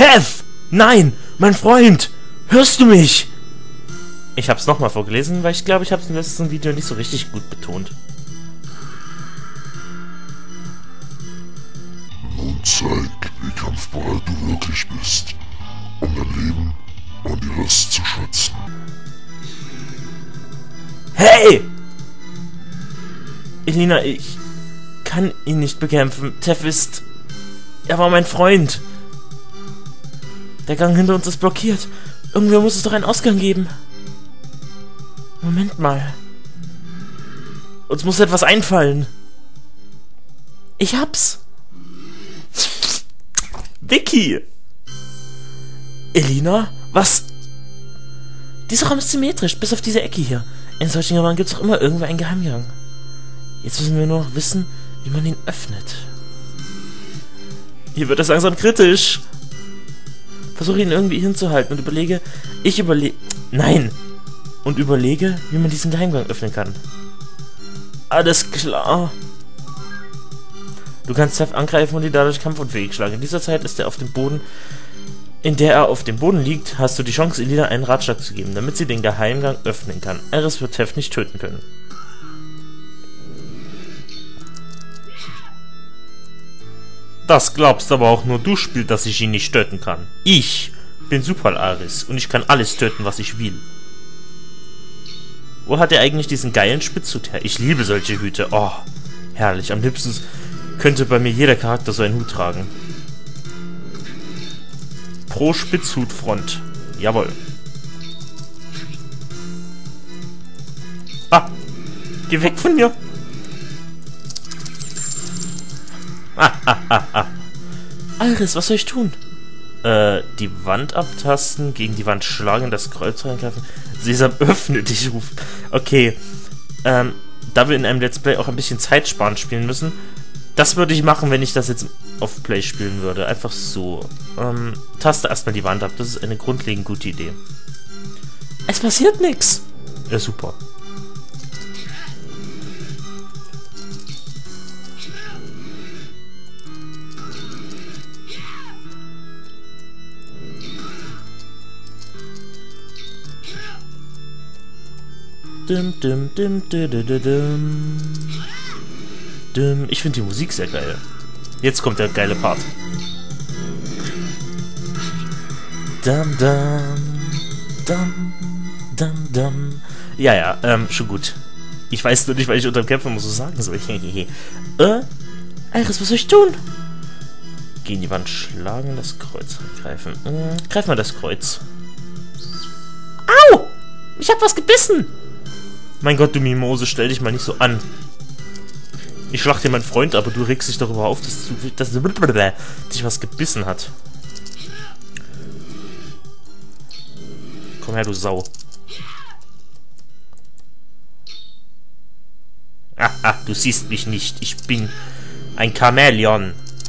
Tev! Nein! Mein Freund! Hörst du mich? Ich hab's nochmal vorgelesen, weil ich glaube, ich hab's im letzten Video nicht so richtig gut betont. Nun zeig, wie kampfbereit du wirklich bist, um dein Leben und die Rest zu schützen. Hey! Elina, ich kann ihn nicht bekämpfen. Tev ist... Er war mein Freund. Der Gang hinter uns ist blockiert. Irgendwer muss es doch einen Ausgang geben. Moment mal. Uns muss etwas einfallen. Ich hab's. Vicky! Elina? Was? Dieser Raum ist symmetrisch, bis auf diese Ecke hier. In solchen Räumen gibt es doch immer irgendwo einen Geheimgang. Jetzt müssen wir nur noch wissen, wie man ihn öffnet. Hier wird es langsam kritisch. Versuche ihn irgendwie hinzuhalten und überlege... Nein! Und überlege, wie man diesen Geheimgang öffnen kann. Alles klar. Du kannst Tev angreifen und ihn dadurch kampfunfähig schlagen. In dieser Zeit ist er auf dem Boden... In der er auf dem Boden liegt, hast du die Chance, Elina einen Ratschlag zu geben, damit sie den Geheimgang öffnen kann. Aeris wird Tev nicht töten können. Das glaubst aber auch nur du, Spiel, dass ich ihn nicht töten kann. Ich bin Super Aeris und ich kann alles töten, was ich will. Wo hat er eigentlich diesen geilen Spitzhut her? Ich liebe solche Hüte. Oh, herrlich. Am liebsten könnte bei mir jeder Charakter so einen Hut tragen. Pro Spitzhutfront. Jawohl. Ah! Geh weg von mir! Aeris, was soll ich tun? Die Wand abtasten, gegen die Wand schlagen, das Kreuz reingreifen. Sesam, öffne dich, ruft. Okay. Da wir in einem Let's Play auch ein bisschen zeitsparend spielen müssen, das würde ich machen, wenn ich das jetzt auf Play spielen würde. Einfach so. Taste erstmal die Wand ab. Das ist eine grundlegend gute Idee. Es passiert nichts. Ja, super. Dum, dum, dum, dum, dum, dum. Dum. Ich finde die Musik sehr geil. Jetzt kommt der geile Part. Dum, dum, dum, dum, dum. Ja, schon gut. Ich weiß nur nicht, weil ich unter dem Kämpfen immer so sagen soll. Aeris, was soll ich tun? Gegen die Wand schlagen, das Kreuz angreifen. Greif mal das Kreuz. Au! Ich hab was gebissen! Mein Gott, du Mimose, stell dich mal nicht so an. Ich schlag dir meinen Freund, aber du regst dich darüber auf, dass dich was gebissen hat. Komm her, du Sau. Haha, du siehst mich nicht. Ich bin ein Chamäleon.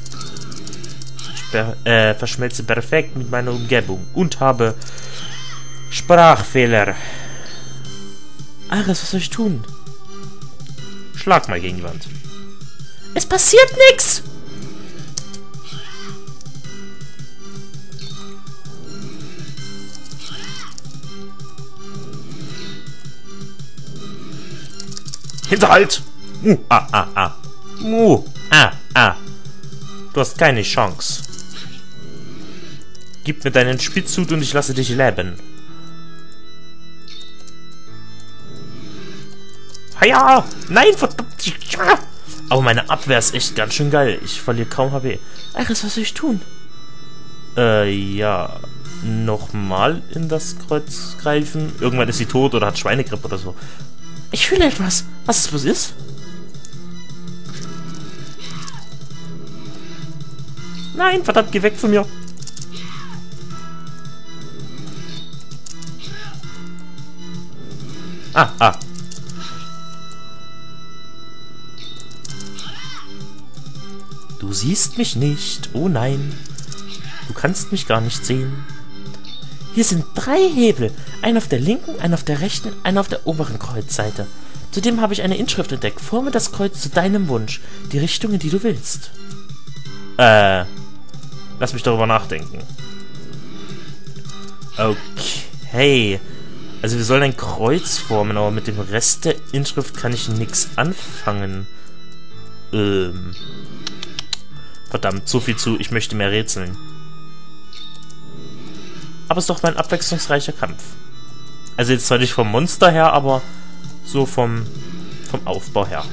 Ich verschmelze perfekt mit meiner Umgebung und habe Sprachfehler. Aeris, was soll ich tun? Schlag mal gegen die Wand. Es passiert nichts! Hinterhalt! Du hast keine Chance. Gib mir deinen Spitzhut und ich lasse dich leben. Ja! Nein, verdammt! Ja. Aber meine Abwehr ist echt ganz schön geil. Ich verliere kaum HP. Aeris, was soll ich tun? Ja. Nochmal in das Kreuz greifen. Irgendwann ist sie tot oder hat Schweinegrippe oder so. Ich fühle etwas. Was es bloß ist? Nein, verdammt, geh weg von mir. Du siehst mich nicht. Oh nein. Du kannst mich gar nicht sehen. Hier sind 3 Hebel. Einen auf der linken, einen auf der rechten, einen auf der oberen Kreuzseite. Zudem habe ich eine Inschrift entdeckt. Forme das Kreuz zu deinem Wunsch. Die Richtung, in die du willst. Lass mich darüber nachdenken. Okay. Also wir sollen ein Kreuz formen, aber mit dem Rest der Inschrift kann ich nichts anfangen. Verdammt, so viel zu, ich möchte mehr rätseln. Aber es ist doch mal ein abwechslungsreicher Kampf. Also jetzt zwar nicht vom Monster her, aber so vom Aufbau her.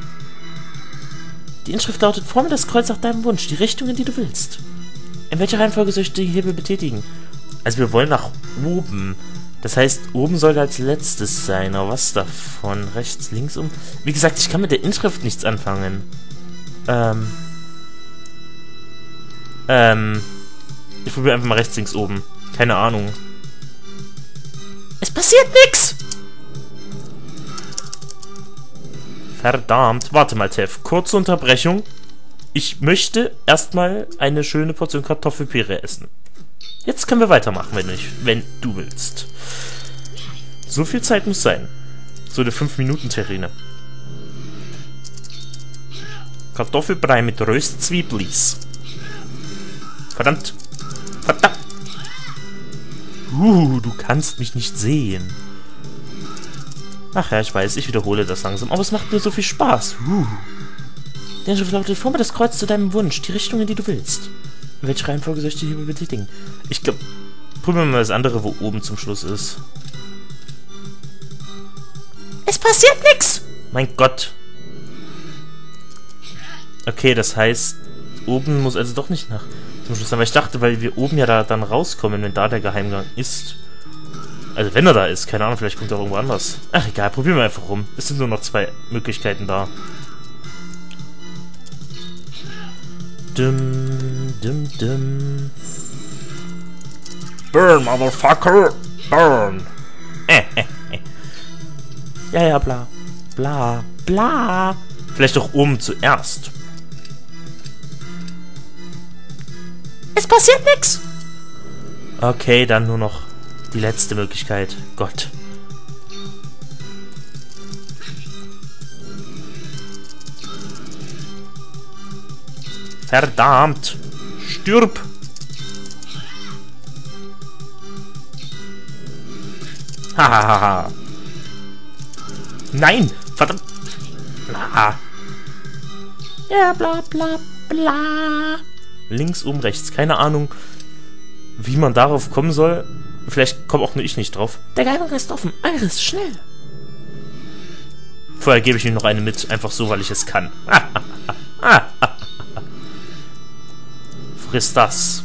Die Inschrift lautet: Forme das Kreuz nach deinem Wunsch, die Richtung, in die du willst. In welcher Reihenfolge soll ich die Hebel betätigen? Also wir wollen nach oben. Das heißt, oben sollte als letztes sein. Aber was davon? Rechts, links um? Wie gesagt, ich kann mit der Inschrift nichts anfangen. Ich probiere einfach mal rechts, links, oben. Keine Ahnung. Es passiert nichts! Verdammt. Warte mal, Tev. Kurze Unterbrechung. Ich möchte erstmal eine schöne Portion Kartoffelpüree essen. Jetzt können wir weitermachen, wenn du willst. So viel Zeit muss sein. So eine 5-Minuten-Terrine. Kartoffelbrei mit Röstzwieblis. Verdammt. Verdammt. Du kannst mich nicht sehen. Ach ja, ich weiß, ich wiederhole das langsam, aber es macht mir so viel Spaß. Der Inschrift lautet: Forme das Kreuz zu deinem Wunsch, die Richtung, in die du willst. In welche Reihenfolge soll ich die Hebel betätigen? Ich glaube, probieren wir mal das andere, wo oben zum Schluss ist. Es passiert nichts! Mein Gott. Okay, das heißt, oben muss also doch nicht nach zum Schluss. Aber ich dachte, weil wir oben ja da dann rauskommen, wenn da der Geheimgang ist. Also wenn er da ist, keine Ahnung, vielleicht kommt er irgendwo anders. Ach egal, probieren wir einfach rum. Es sind nur noch 2 Möglichkeiten da. Dum. Burn, Motherfucker! Burn! Ja, bla. Bla, bla. Vielleicht doch oben zuerst. Es passiert nichts! Okay, dann nur noch die letzte Möglichkeit. Gott. Verdammt! Stirb! Hahaha! Nein! Verdammt! Ja, bla bla bla. Links, oben, rechts. Keine Ahnung, wie man darauf kommen soll. Vielleicht komme auch nur ich nicht drauf. Der Geheimgang ist offen. Iris, schnell! Vorher gebe ich ihm noch eine mit. Einfach so, weil ich es kann. Friss das.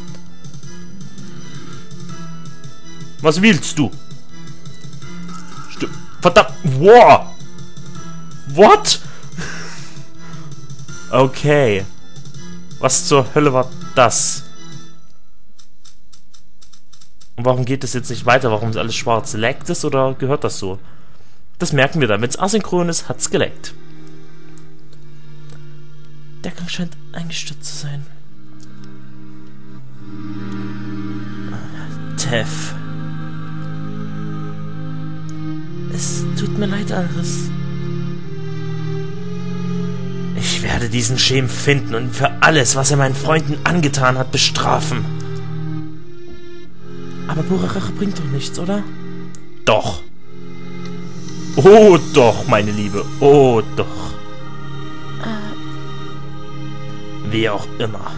Was willst du? Verdammt. Wow. What? Okay. Was zur Hölle war das? Und warum geht es jetzt nicht weiter? Warum ist alles schwarz? Laggt es oder gehört das so? Das merken wir dann. Wenn es asynchron ist, hat's gelaggt. Der Gang scheint eingestürzt zu sein. Tev. Es tut mir leid, Iris. Ich werde diesen Schem finden und für alles, was er meinen Freunden angetan hat, bestrafen. Aber pure Rache bringt doch nichts, oder? Doch. Oh doch, meine Liebe. Oh doch. Wie auch immer.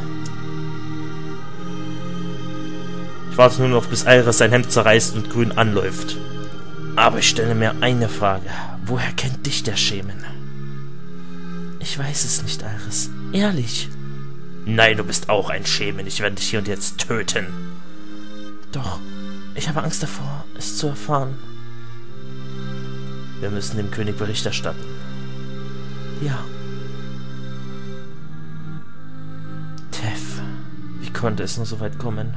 Ich warte nur noch, bis Iris sein Hemd zerreißt und grün anläuft. Aber ich stelle mir eine Frage. Woher kennt dich der Schemen? Ich weiß es nicht, Iris. Ehrlich. Nein, du bist auch ein Schemen. Ich werde dich hier und jetzt töten. Doch, ich habe Angst davor, es zu erfahren. Wir müssen dem König Bericht erstatten. Ja. Tev, wie konnte es nur so weit kommen?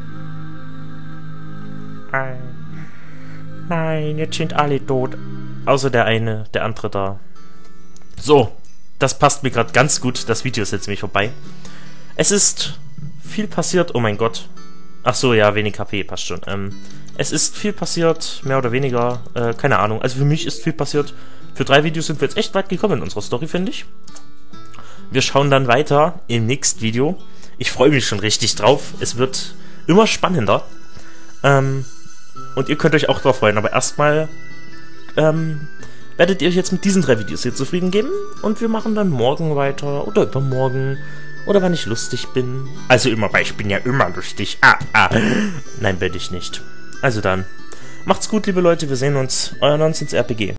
Nein, jetzt sind alle tot. Außer der eine, der andere da. So, das passt mir gerade ganz gut. Das Video ist jetzt nämlich vorbei. Es ist viel passiert. Oh mein Gott. Ach so, ja, wenig HP, passt schon. Es ist viel passiert, mehr oder weniger. Keine Ahnung. Also für mich ist viel passiert. Für 3 Videos sind wir jetzt echt weit gekommen in unserer Story, finde ich. Wir schauen dann weiter im nächsten Video. Ich freue mich schon richtig drauf. Es wird immer spannender. Und ihr könnt euch auch drauf freuen, aber erstmal werdet ihr euch jetzt mit diesen 3 Videos hier zufrieden geben und wir machen dann morgen weiter oder übermorgen oder wann ich lustig bin. Also immer, weil ich bin ja immer lustig. Nein, bin ich nicht. Also dann, macht's gut, liebe Leute, wir sehen uns. Euer Nonsens RPG.